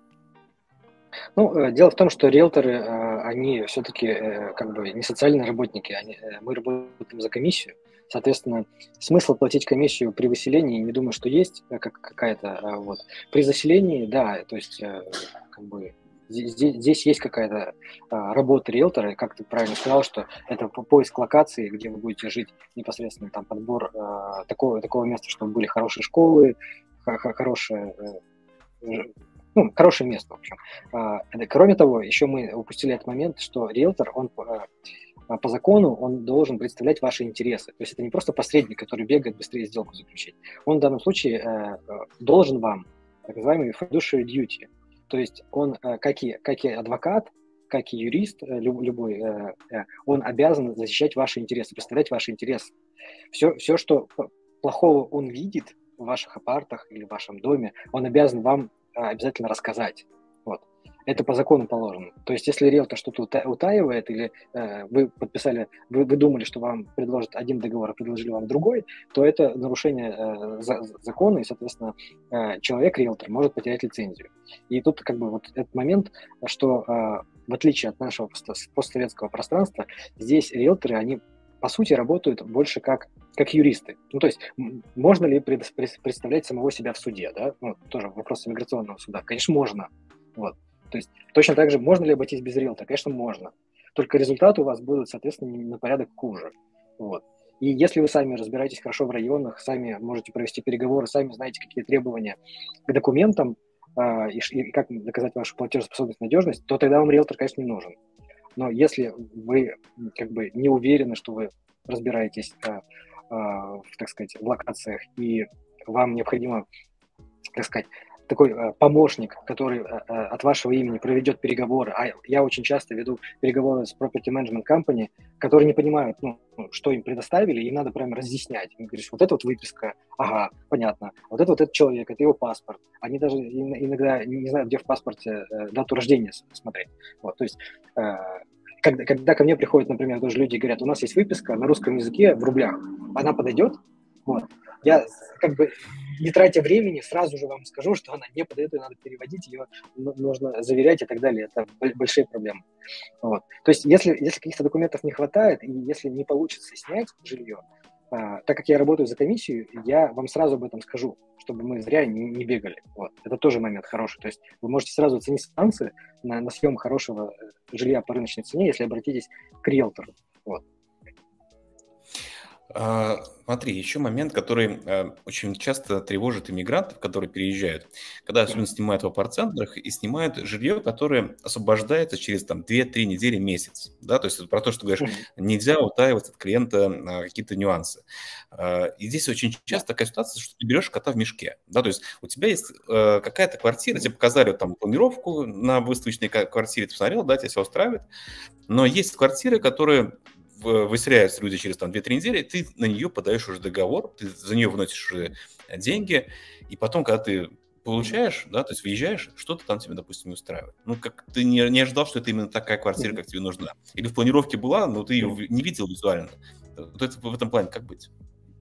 Ну, дело в том, что риэлторы, они все-таки как бы не социальные работники, мы работаем за комиссию. Соответственно, смысл платить комиссию при выселении, не думаю, что есть какая-то. Вот. При заселении, да, то есть как бы Здесь есть какая-то работа риэлтора, как ты правильно сказал, что это поиск локации, где вы будете жить, непосредственно там подбор такого места, чтобы были хорошие школы, хорошее место, в общем. Кроме того, еще мы упустили этот момент, что риэлтор, он по закону, он должен представлять ваши интересы. То есть это не просто посредник, который бегает быстрее сделку заключить. Он в данном случае должен вам так называемый fiduciary duty. То есть он, как и адвокат, как и юрист любой, он обязан защищать ваши интересы, представлять ваши интересы. Все, что плохого он видит в ваших апартах или в вашем доме, он обязан вам обязательно рассказать. Вот. Это по закону положено. То есть, если риэлтор что-то утаивает, или вы думали, что вам предложат один договор, а предложили вам другой, то это нарушение закона, и, соответственно, человек-риэлтор может потерять лицензию. И тут как бы вот этот момент, что в отличие от нашего постсоветского пространства, здесь риэлторы, они по сути работают больше как юристы. Ну, то есть, можно ли представлять самого себя в суде, да? Ну, тоже вопрос иммиграционного суда. Конечно, можно. Вот. То есть, точно так же, можно ли обойтись без риэлтора? Конечно, можно. Только результаты у вас будут, соответственно, на порядок хуже. Вот. И если вы сами разбираетесь хорошо в районах, сами можете провести переговоры, сами знаете, какие требования к документам, и как доказать вашу платежеспособность, надежность, то тогда вам риэлтор, конечно, не нужен. Но если вы как бы не уверены, что вы разбираетесь, так сказать, в локациях, и вам необходимо, так сказать, такой помощник, который от вашего имени проведет переговоры, а я очень часто веду переговоры с property management company, которые не понимают, что им предоставили, им надо прямо разъяснять. Им говоришь, вот это вот выписка, ага, понятно, вот этот человек, это его паспорт. Они даже иногда не знают, где в паспорте дату рождения смотреть. Вот, то есть, когда ко мне приходят, например, тоже люди и говорят, у нас есть выписка на русском языке в рублях, она подойдет? Вот. Я как бы, не тратя времени, сразу же вам скажу, что она не подойдет, ее надо переводить, ее нужно заверять и так далее. Это большие проблемы. Вот. То есть, если каких-то документов не хватает, и если не получится снять жилье, так как я работаю за комиссию, я вам сразу об этом скажу, чтобы мы зря не бегали. Вот. Это тоже момент хороший. То есть вы можете сразу оценить шансы на съем хорошего жилья по рыночной цене, если обратитесь к риэлтору. Вот. Смотри, еще момент, который очень часто тревожит иммигрантов, которые переезжают, когда особенно снимают в апарт-центрах и снимают жилье, которое освобождается через 2-3 недели, месяц. Да? То есть это про то, что говоришь, нельзя утаивать от клиента какие-то нюансы. И здесь очень часто такая ситуация, что ты берешь кота в мешке. Да? То есть у тебя есть какая-то квартира, тебе показали там планировку на выставочной квартире, ты посмотрел, да, тебя все устраивает, но есть квартиры, которые выселяются люди через 2-3 недели, ты на нее подаешь уже договор, ты за нее вносишь уже деньги, и потом, когда ты получаешь, да, то есть въезжаешь, что-то там тебе, допустим, не устраивает. Как ты не ожидал, что это именно такая квартира, как тебе нужна. Или в планировке была, но ты ее не видел визуально. Вот это, в этом плане как быть?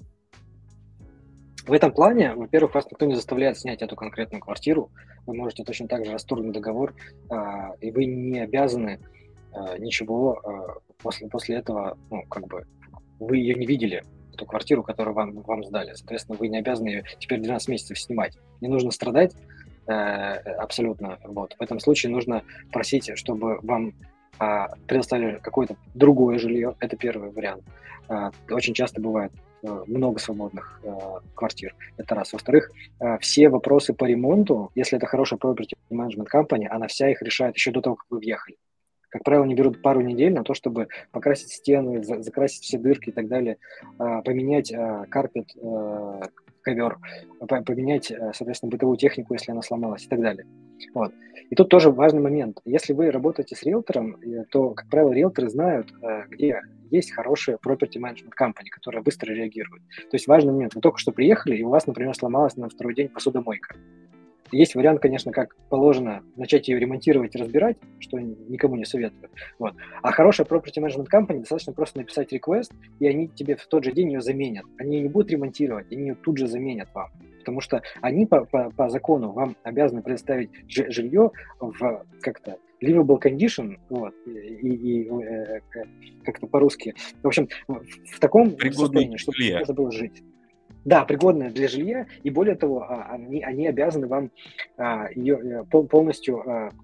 В этом плане, во-первых, вас никто не заставляет снять эту конкретную квартиру. Вы можете точно так же расторгнуть договор, и вы не обязаны ничего после этого, вы ее не видели, эту квартиру, которую вам сдали. Соответственно, вы не обязаны ее теперь 12 месяцев снимать. Не нужно страдать абсолютно. Вот. В этом случае нужно просить, чтобы вам предоставили какое-то другое жилье. Это первый вариант. Очень часто бывает много свободных квартир. Это раз. Во-вторых, все вопросы по ремонту, если это хорошая property management company, она вся их решает еще до того, как вы въехали. Как правило, они берут пару недель на то, чтобы покрасить стены, закрасить все дырки и так далее, поменять карпет, ковер, поменять, соответственно, бытовую технику, если она сломалась и так далее. Вот. И тут тоже важный момент. Если вы работаете с риэлтором, то, как правило, риэлторы знают, где есть хорошие property management company, которые быстро реагируют. То есть важный момент. Вы только что приехали, и у вас, например, сломалась на второй день посудомойка. Есть вариант, конечно, как положено начать ее ремонтировать и разбирать, что никому не советую. Вот. А хорошая property management company достаточно просто написать request, и они тебе в тот же день ее заменят. Они ее не будут ремонтировать, они ее тут же заменят вам. Потому что они по закону вам обязаны предоставить жилье в как-то livable condition, вот, и как-то по-русски. В общем, в таком состоянии, чтобы можно было жить. Да, пригодная для жилья, и более того, они обязаны вам ее полностью,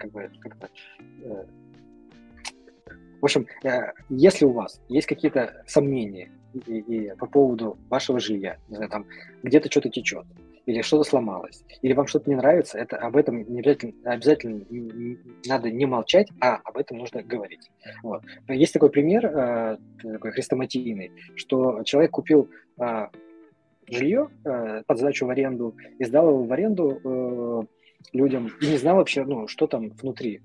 в общем, если у вас есть какие-то сомнения и по поводу вашего жилья, не знаю, там где-то что-то течет, или что-то сломалось, или вам что-то не нравится, об этом не обязательно надо не молчать, а об этом нужно говорить. Вот. Есть такой пример, такой хрестоматийный, что человек купил жилье под сдачу в аренду и сдал его в аренду людям и не знал вообще, что там внутри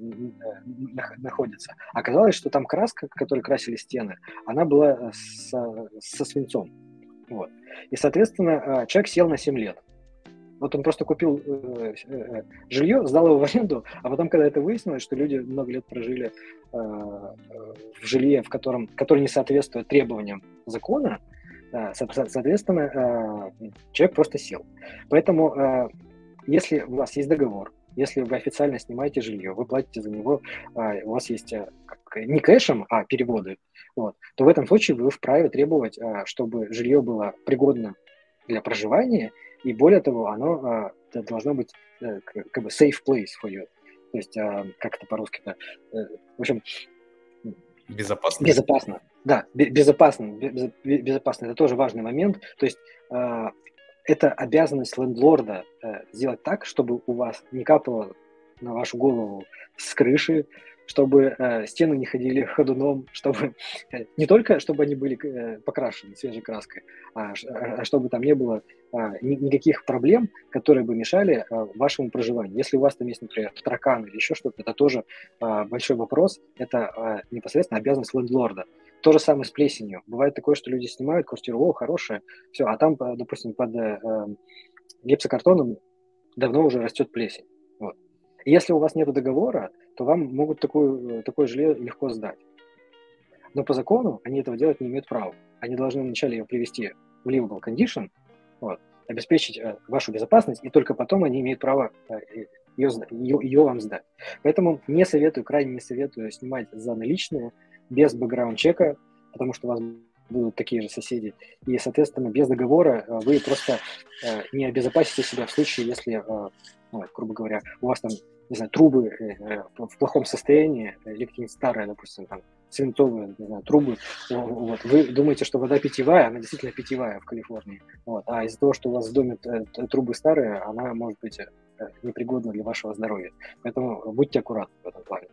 находится. Оказалось, что там краска, которой красили стены, она была со свинцом. Вот. И, соответственно, человек сел на 7 лет. Вот он просто купил жилье, сдал его в аренду, а потом, когда это выяснилось, что люди много лет прожили в жилье, которое не соответствует требованиям закона, соответственно, человек просто сел. Поэтому, если у вас есть договор, если вы официально снимаете жилье, вы платите за него, у вас есть не кэшем, а переводы, вот, то в этом случае вы вправе требовать, чтобы жилье было пригодно для проживания, и более того, оно должно быть как бы safe place for you. То есть, как это по-русски-то? В общем, безопасно. Безопасно. Да, безопасно. Безопасно. Это тоже важный момент. То есть это обязанность лендлорда сделать так, чтобы у вас не капало на вашу голову с крыши, чтобы стены не ходили ходуном, чтобы не только чтобы они были покрашены свежей краской, а чтобы там не было никаких проблем, которые бы мешали вашему проживанию. Если у вас там есть, например, тараканы или еще что-то, это тоже большой вопрос, это непосредственно обязанность лендлорда. То же самое с плесенью. Бывает такое, что люди снимают квартиру, хорошая, все, а там, допустим, под гипсокартоном давно уже растет плесень. Вот. И если у вас нет договора, то вам могут такое жилье легко сдать. Но по закону они этого делать не имеют права. Они должны вначале ее привести в livable condition, вот, обеспечить вашу безопасность, и только потом они имеют право ее вам сдать. Поэтому крайне не советую снимать за наличные, без бэкграунд-чека, потому что у вас будут такие же соседи. И, соответственно, без договора вы просто не обезопасите себя в случае, если, грубо говоря, у вас там, не знаю, трубы в плохом состоянии, или какие-нибудь старые, допустим, там, свинцовые, не знаю, трубы. Вот. Вы думаете, что вода питьевая, она действительно питьевая в Калифорнии. Вот. А из-за того, что у вас в доме трубы старые, она может быть непригодна для вашего здоровья. Поэтому будьте аккуратны в этом плане.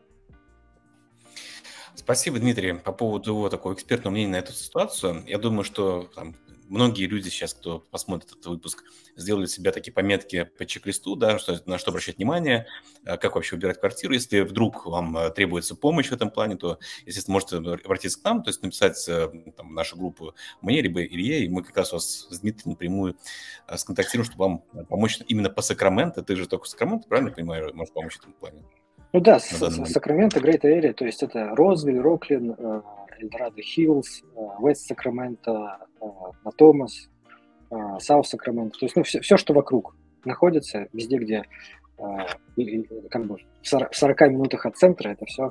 Спасибо, Дмитрий, по поводу его такого экспертного мнения на эту ситуацию. Я думаю, что многие люди сейчас, кто посмотрит этот выпуск, сделали себе такие пометки по чек-листу, да, на что обращать внимание, как вообще выбирать квартиру. Если вдруг вам требуется помощь в этом плане, то, естественно, можете обратиться к нам, то есть написать в нашу группу мне, либо Илье, и мы как раз вас с Дмитрием напрямую сконтактируем, чтобы вам помочь именно по Сакраменто. Ты же только Сакраменто, правильно понимаю, можешь помочь в этом плане? Ну да, Сакраменто, Great Area, то есть это Розвилл, Роклин, Эльдорадо Хиллз, Вест Сакраменто, Томас, Саут Сакраменто, то есть все, что вокруг находится, везде, где как бы в 40 минутах от центра, это все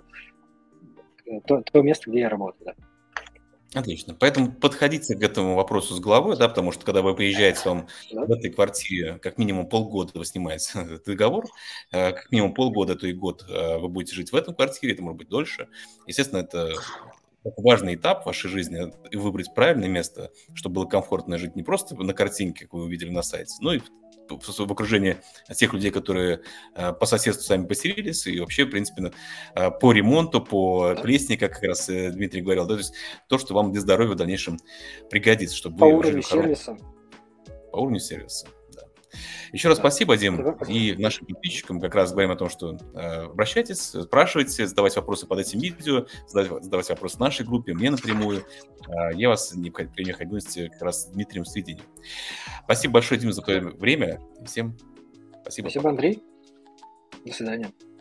то место, где я работаю. Да. Отлично. Поэтому подходите к этому вопросу с головой, да, потому что когда вы приезжаете, вам в этой квартире как минимум полгода вы снимаете договор, как минимум полгода, то и год вы будете жить в этом квартире, это может быть дольше. Естественно, это важный этап в вашей жизни, и выбрать правильное место, чтобы было комфортно жить не просто на картинке, как вы увидели на сайте, но и в окружении тех людей, которые по соседству сами поселились, и вообще, в принципе, по ремонту, по плесени, как раз Дмитрий говорил, да, то есть то, что вам для здоровья в дальнейшем пригодится, чтобы по вы уровню жили сервиса. По уровню сервиса, да. Еще раз спасибо, Дим, и нашим подписчикам как раз говорим о том, что обращайтесь, спрашивайте, задавайте вопросы под этим видео, задавайте вопросы в нашей группе, мне напрямую. Я вас при необходимости как раз с Дмитрием соединю. Спасибо большое, Дим, за твое время. Всем спасибо. Спасибо, Андрей. До свидания.